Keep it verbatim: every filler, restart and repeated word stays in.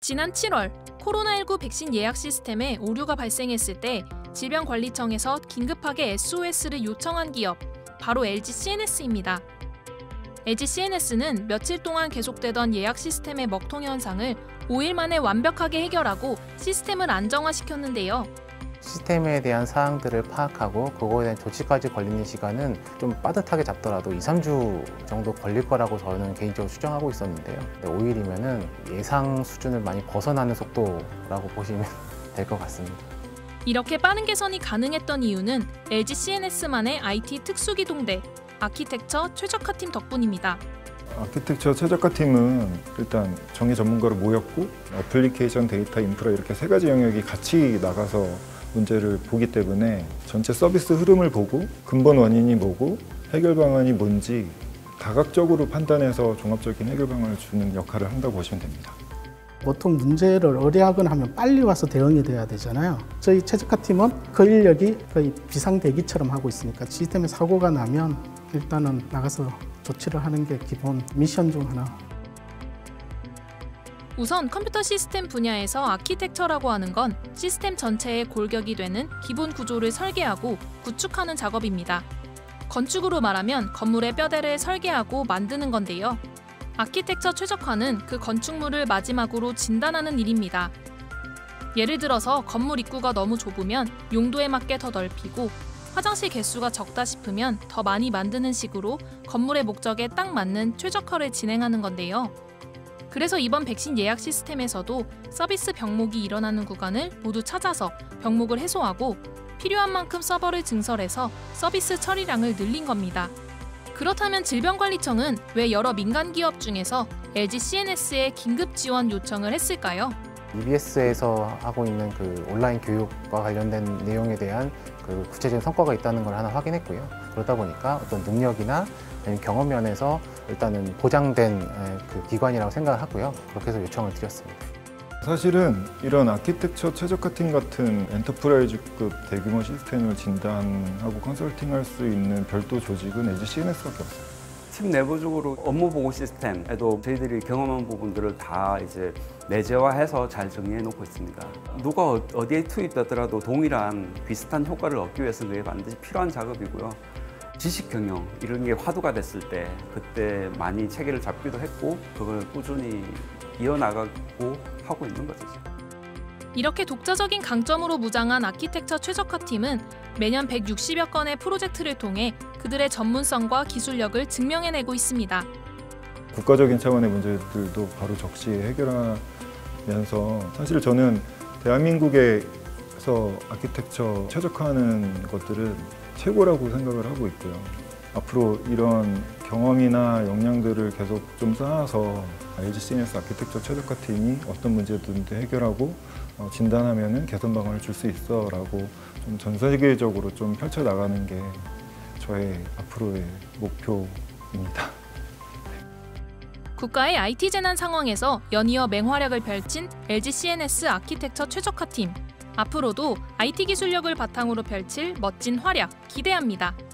지난 칠월 코로나십구 백신 예약 시스템에 오류가 발생했을 때 질병관리청에서 긴급하게 에스오에스를 요청한 기업, 바로 엘지 씨엔에스입니다. 엘지 씨엔에스는 며칠 동안 계속되던 예약 시스템의 먹통 현상을 오 일 만에 완벽하게 해결하고 시스템을 안정화시켰는데요. 시스템에 대한 사항들을 파악하고 그거에 대한 조치까지 걸리는 시간은 좀 빠듯하게 잡더라도 이, 삼 주 정도 걸릴 거라고 저는 개인적으로 추정하고 있었는데요. 오 일이면은 예상 수준을 많이 벗어나는 속도라고 보시면 될 것 같습니다. 이렇게 빠른 개선이 가능했던 이유는 엘지 씨엔에스만의 아이티 특수기동대, 아키텍처 최적화팀 덕분입니다. 아키텍처 최적화팀은 일단 정예 전문가로 모였고 애플리케이션, 데이터, 인프라 이렇게 세 가지 영역이 같이 나가서 문제를 보기 때문에 전체 서비스 흐름을 보고 근본 원인이 뭐고 해결 방안이 뭔지 다각적으로 판단해서 종합적인 해결 방안을 주는 역할을 한다고 보시면 됩니다. 보통 문제를 의뢰하거나 하면 빨리 와서 대응이 돼야 되잖아요. 저희 최적화팀은 그 인력이 거의 비상대기처럼 하고 있으니까 시스템에 사고가 나면 일단은 나가서 조치를 하는 게 기본 미션 중 하나. 우선 컴퓨터 시스템 분야에서 아키텍처라고 하는 건 시스템 전체의 골격이 되는 기본 구조를 설계하고 구축하는 작업입니다. 건축으로 말하면 건물의 뼈대를 설계하고 만드는 건데요. 아키텍처 최적화는 그 건축물을 마지막으로 진단하는 일입니다. 예를 들어서 건물 입구가 너무 좁으면 용도에 맞게 더 넓히고 화장실 개수가 적다 싶으면 더 많이 만드는 식으로 건물의 목적에 딱 맞는 최적화를 진행하는 건데요. 그래서 이번 백신 예약 시스템에서도 서비스 병목이 일어나는 구간을 모두 찾아서 병목을 해소하고 필요한 만큼 서버를 증설해서 서비스 처리량을 늘린 겁니다. 그렇다면 질병관리청은 왜 여러 민간 기업 중에서 엘지 씨엔에스에 긴급 지원 요청을 했을까요? 이비에스에서 하고 있는 그 온라인 교육과 관련된 내용에 대한 그 구체적인 성과가 있다는 걸 하나 확인했고요. 그러다 보니까 어떤 능력이나 경험 면에서 일단은 보장된 그 기관이라고 생각을 하고요. 그렇게 해서 요청을 드렸습니다. 사실은 이런 아키텍처 최적화팀 같은 엔터프라이즈급 대규모 시스템을 진단하고 컨설팅할 수 있는 별도 조직은 엘지 씨엔에스밖에 없어요. 팀 내부적으로 업무 보고 시스템에도 저희들이 경험한 부분들을 다 이제 내재화해서 잘 정리해 놓고 있습니다. 누가 어디에 투입되더라도 동일한 비슷한 효과를 얻기 위해서는 그게 반드시 필요한 작업이고요. 지식 경영 이런 게 화두가 됐을 때 그때 많이 체계를 잡기도 했고 그걸 꾸준히 이어나가고 하고 있는 거죠. 이렇게 독자적인 강점으로 무장한 아키텍처 최적화팀은 매년 백육십여 건의 프로젝트를 통해 그들의 전문성과 기술력을 증명해내고 있습니다. 국가적인 차원의 문제들도 바로 적시에 해결하면서 사실 저는 대한민국에서 아키텍처 최적화하는 것들은 최고라고 생각을 하고 있고요. 앞으로 이런 경험이나 역량들을 계속 좀 쌓아서 엘지 씨엔에스 아키텍처 최적화팀이 어떤 문제든지 해결하고 어, 진단하면 개선 방안을 줄 수 있어 라고 좀 전 세계적으로 좀 펼쳐나가는 게 저의 앞으로의 목표입니다. 국가의 아이티 재난 상황에서 연이어 맹활약을 펼친 엘지 씨엔에스 아키텍처 최적화팀. 앞으로도 아이티 기술력을 바탕으로 펼칠 멋진 활약 기대합니다.